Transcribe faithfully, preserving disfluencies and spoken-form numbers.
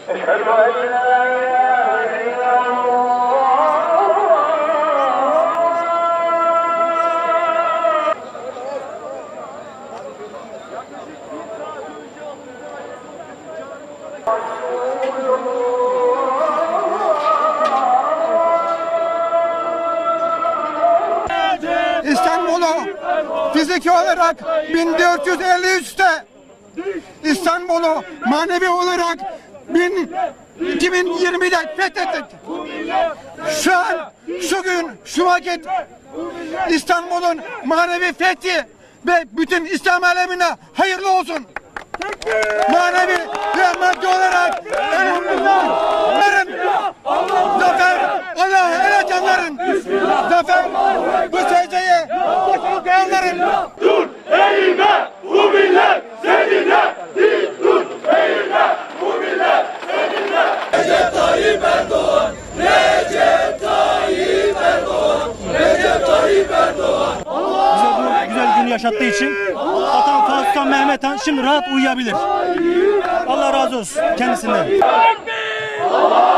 İstanbul'u fiziki olarak bin dört yüz elli üçte, İstanbul'u manevi olarak iki bin yirmide fethettik. Şu an, şu gün, şu vakit İstanbul'un manevi fethi ve bütün İslam alemine hayırlı olsun. Manevi ve maddi olarak elhamdülillah. Zafer, Allah hele canların. Zafer, bu secdeye başlayanların. Dur, eğilme, bu millet seninle. Dik dur, eğilme, bu millet seninle. Recep Tayyip Erdoğan, Recep Tayyip Erdoğan, Recep Tayyip Erdoğan. Bize bu güzel günü yaşattığı için Vatan Fatih Sultan Mehmet Han şimdi rahat uyuyabilir. Allah razı olsun kendisinden.